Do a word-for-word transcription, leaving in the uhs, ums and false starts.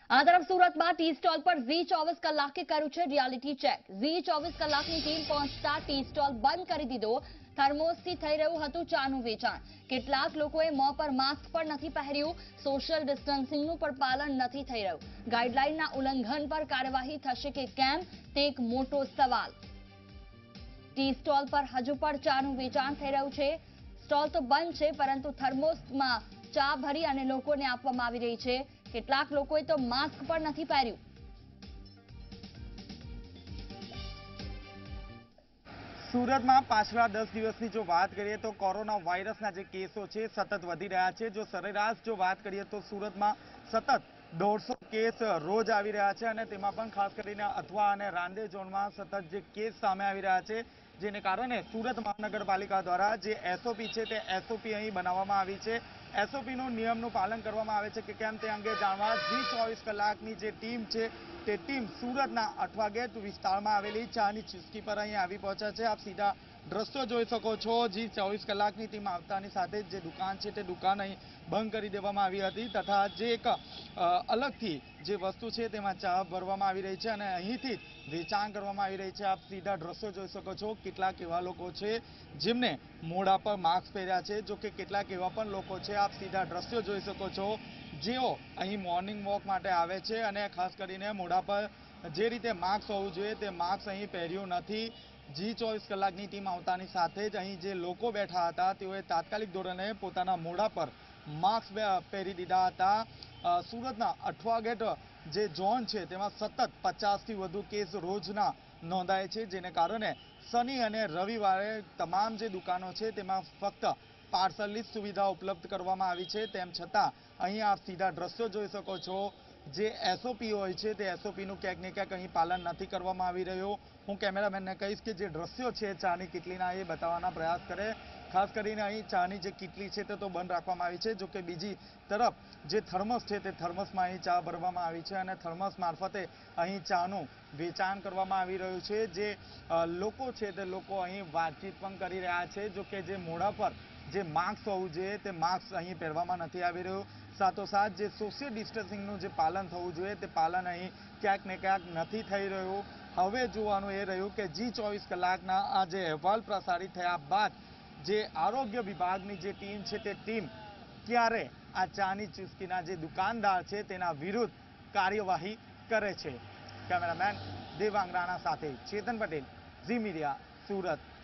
આ તરફ સુરતમાં ટી સ્ટોલ પર ઝી ચોવીસ કલાકે કર્યું છે રિયાલિટી ચેક। ઝી ચોવીસ કલાકની ટીમ પહોંચતા ટી સ્ટોલ બંધ કરી દીધો। થર્મોસથી થઈ રહ્યું હતું ચાનું વેચાણ। કેટલાક લોકોએ મોં પર માસ્ક પણ નથી પહેર્યું। સોશિયલ ડિસ્ટન્સિંગનું પણ પાલન નથી થઈ રહ્યું। ગાઈડલાઈનના ઉલ્લંઘન પર કાર્યવાહી થશે કે કેમ તે એક મોટો સવાલ। ટી સ્ટોલ પર હજુ પણ ચાનું વેચાણ થઈ રહ્યું છે। સ્ટોલ તો બંધ છે, પરંતુ થર્મોસમાં ચા ભરી અને લોકોને આપવામાં આવી રહી છે। કેટલાક લોકોએ તો માસ્ક પણ નથી પહેર્યું। સુરતમાં પાછલા દસ દિવસની જો વાત કરીએ તો કોરોના વાયરસના જે કેસો છે સતત વધી રહ્યા છે। જો સરેરાશ જો વાત કરીએ તો સુરતમાં સતત દોઢસો કેસ રોજ આવી રહ્યા છે અને તેમાં પણ ખાસ કરીને અથવા અને રાંદેર ઝોનમાં સતત જે કેસ સામે આવી રહ્યા છે, જેને કારણે સુરત મહાનગરપાલિકા દ્વારા જે એસઓપી છે તે એસઓપી અહીં બનાવવામાં આવી છે। એસઓપીનું નિયમનું પાલન કરવામાં આવે છે કે કેમ તે અંગે જાણવા ઝી ચોવીસ કલાકની જે ટીમ છે તે ટીમ સુરતના અઠવા ગેટ વિસ્તારમાં આવેલી ચાની ચુસ્કી પર અહીં આવી પહોંચ્યા છે। આપ સીધા દ્રશ્યો જોઈ શકો છો। ઝી ચોવીસ કલાકની ટીમ આવતાની સાથે જે દુકાન છે તે દુકાન અહીં બંધ કરી દેવામાં આવી હતી તથા જે એક અલગથી જે વસ્તુ છે તેમાં ચા ભરવામાં આવી રહી છે અને અહીંથી વેચાણ કરવામાં આવી રહી છે। આપ સીધા દ્રશ્યો જોઈ શકો છો। કેટલાક એવા લોકો છે જેમને મોઢા પર માસ્ક પહેર્યા છે, જો કે કેટલાક એવા પણ લોકો છે, આપ સીધા દ્રશ્યો જોઈ શકો છો, જેઓ અહીં મોર્નિંગ વોક માટે આવે છે અને ખાસ કરીને મોઢા પર જે રીતે માસ્ક હોવું જોઈએ તે માસ્ક અહીં પહેર્યું નથી। ઝી ચોવીસ કલાકની ટીમ આવતાની સાથે જ અહીં જે લોકો બેઠા હતા તેઓએ તાત્કાલિક ધોરણે પોતાના મોઢા પર માસ્ક પહેરી દીધા હતા। સુરતના અઠવા ગેટ જે ઝોન છે તેમાં સતત પચાસથી વધુ કેસ રોજના નોંધાય છે, જેને કારણે શનિ અને રવિવારે તમામ જે દુકાનો છે તેમાં ફક્ત પાર્સલની સુવિધા ઉપલબ્ધ કરવામાં આવી છે। તેમ છતાં અહીં આપ સીધા દ્રશ્યો જોઈ શકો છો। જે એસઓપી હોય છે તે એસઓપીનું ક્યાંક ને ક્યાંક અહીં પાલન નથી કરવામાં આવી રહ્યું। હું કેમેરામેનને કહીશ કે જે દ્રશ્યો છે ચાની કિટલીના એ બતાવવાના પ્રયાસ કરે। ખાસ કરીને અહીં ચાની જે કિટલી છે તે તો બંધ રાખવામાં આવી છે, જોકે બીજી તરફ જે થર્મસ છે તે થર્મસમાં અહીં ચા ભરવામાં આવી છે અને થર્મસ મારફતે અહીં ચાનું વેચાણ કરવામાં આવી રહ્યું છે। જે લોકો છે તે લોકો અહીં વાતચીત પણ કરી રહ્યા છે, જોકે જે મોઢા પર જે માસ્ક હોવું જોઈએ તે માસ્ક અહીં પહેરવામાં નથી આવી રહ્યું। સાથોસાથ જે સોશિયલ ડિસ્ટન્સિંગનું જે પાલન થવું જોઈએ તે પાલન અહીં ક્યાંક ને ક્યાંક નથી થઈ રહ્યું। હવે જોવાનું એ રહ્યું કે ઝી ચોવીસ કલાકના આ જે અહેવાલ પ્રસારિત થયા બાદ જે આરોગ્ય વિભાગની જે ટીમ છે તે ટીમ ક્યારે આ ચાની ચુસ્કીના જે દુકાનદાર છે તેના વિરુદ્ધ કાર્યવાહી કરે છે। કેમેરામેન દેવાંગ રાણા સાથે ચેતન પટેલ, ઝી મીડિયા, સુરત।